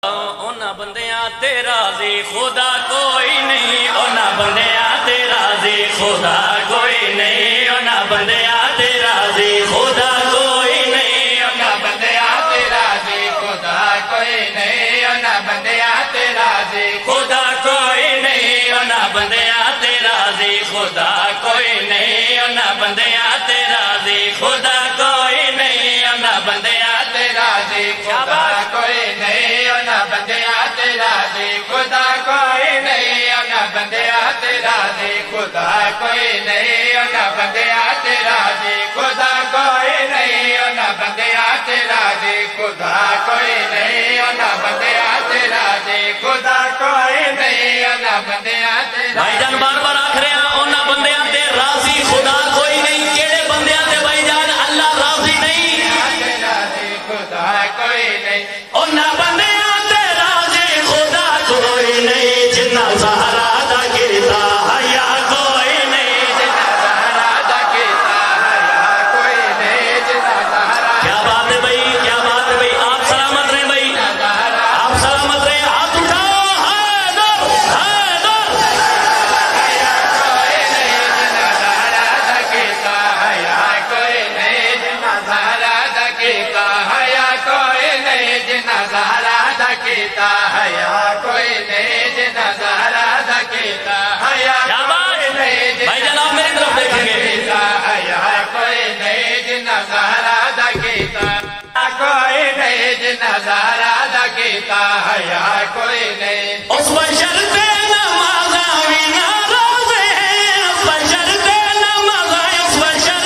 اونا بندیاں تے راضی خدا کوئی نہیں، اونا بندیاں تے راضی خدا کوئی نہیں، اونا بندیاں تے راضی خدا کوئی نہیں، اونا بندیاں تے راضی خدا کوئی نہیں، اونا بندیاں تے راضی خدا کوئی نہیں، اونا بندیاں تے راضی خدا کوئی نہیں، اونا بندیاں تے راضی خدا کوئی نہیں، اونا بندیاں تے راضی خدا کوئی نہیں، اونا بندیاں تے راضی خدا کوئی نہیں، اونا بندیاں تے راضی خدا کوئی نہیں، اونا بندیاں تے راضی خدا کوئی نہیں، اونا بندیاں تے راضی خدا کوئی نہیں، اونا بندیاں تے راضی خدا کوئی نہیں، اونا بندیاں تے بھائی جان بار بار آکھ رہے ہیں اونا بندیاں تے راضی خدا کوئی نہیں، کیڑے بندیاں تے بھائی جان اللہ راضی نہیں، راضی خدا کوئی نہیں، اونا بندیاں تے راضی خدا کوئی نہیں، جنہ زہرا دا کیتا حیا کوئی نہیں، جنہ زہرا دا کیتا حیا کوئی نہیں، جنہ زہرا کیا بات ہے بھائی، کیا بات ہے بھائی، آپ سلامت رہیں بھائی، آپ سلامت رہیں، ہاتھ اٹھاؤ، حیدر حیدر حیا کوئی نہیں، جنہ زہرا دا کیتا حیا کوئی نہیں، جنہ زہرا دا کیتا حیا کوئی نہیں، جنہ زہرا دا کیتا حیا کوئی نہیں، جنہ زہرا دا کیتا حیا کوئی نہیں، بھائی جناب میری طرف دیکھیں گے، حیا کوئی نہیں، جنہ زہرا دا کیتا کوئی نہیں، جنہ زہرا دا کیتا حیا کوئی نہیں، اس بشر تے نمازاں وی ناراض ہیں، اس بشر تے نمازاں، اس بشر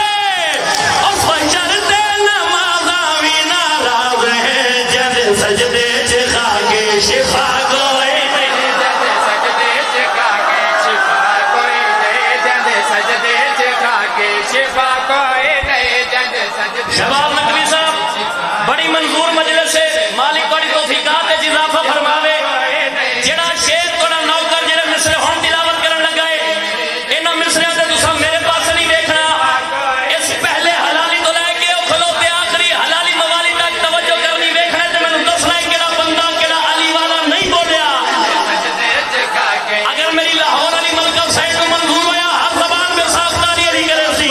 تے نمازاں وی ناراض ہیں، جد سجدے چ کھا کے شفا کوئی نہیں، جد سجدے چ کھا کے شفا کوئی نہیں، جد سجدے چ کھا کے شفا کوئی نہیں، جد سجدے شباب نقوی صاحب بڑی منظور مجلس ہے، مالک بڑی توفیقات ہے اضافہ فرماوے، جڑا شیخ توڑا نوکر جڑے مصرے ہون تلاوت کرن لگائے، انہاں مصریاں تے تساں میرے پاس نہیں دیکھنا، اس پہلے حلالی تو لے کے کھلوتے آخری حلالی موالی تک توجہ کرنی دیکھنا تے میں دسنا ہے کیڑا بندہ کیڑا علی والا نہیں بولیا، اگر میری لاہور علی ملکہ سائید کو منظور ہویا ہر زبان میں ساختاری علی کرے سی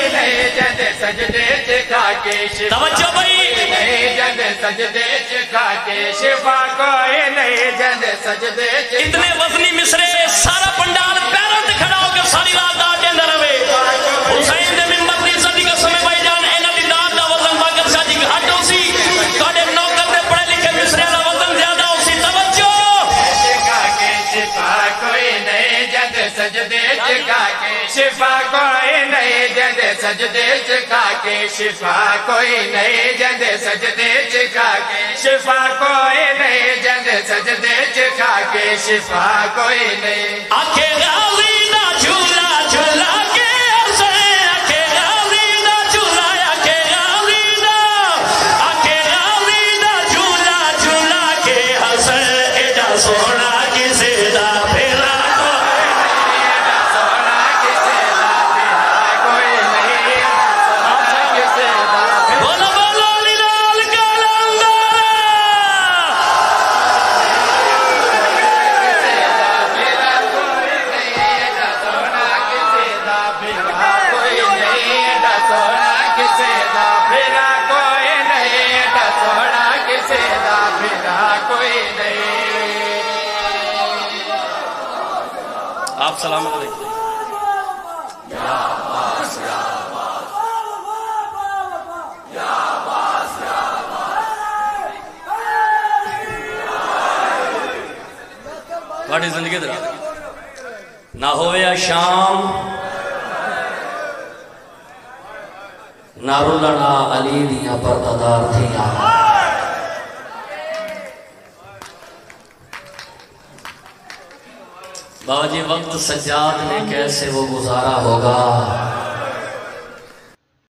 توجہ بھائی سجدے چکھا کے شفا کوئی نہیں، جد سجدے اتنے وزنی مصرے سارا پنڈال پیروں تے کھڑا ہو کے ساری رات داد دے اندر رہے، حسین دے منبر دی صدی کا سمے بھائی جان اینا دی داد دا وزن باقر شاہ جی گھٹ ہو سی، کاڑے نوکر دے پڑھے لکھے مصرے دا وزن زیادہ ہو سی، توجہ چکھا کے شفا کوئی نہیں، جد سجدے چکھا کے شفا کوئی نہیں، جد سجدے چکھا کے شفا کوئی نہیں، جد سجدے چکھا کے شفا کوئی نہیں، جد سجدے چکھا کے شفا کوئی نہیں، آنکھیں غازی دا جھولا جھولا کے حسین، آنکھیں غازی دا جھولا، آنکھیں غازی دا جھولا جھولا کے حسین، ایڈا سونا کسے دا پھیلا آپ سلامت رہے بڑی زندگی در نہ ہویا شام نہ رولنا علی دیاں پردادار تھیاں، بابا جی وقت سجاد نے کیسے وہ گزارا ہوگا،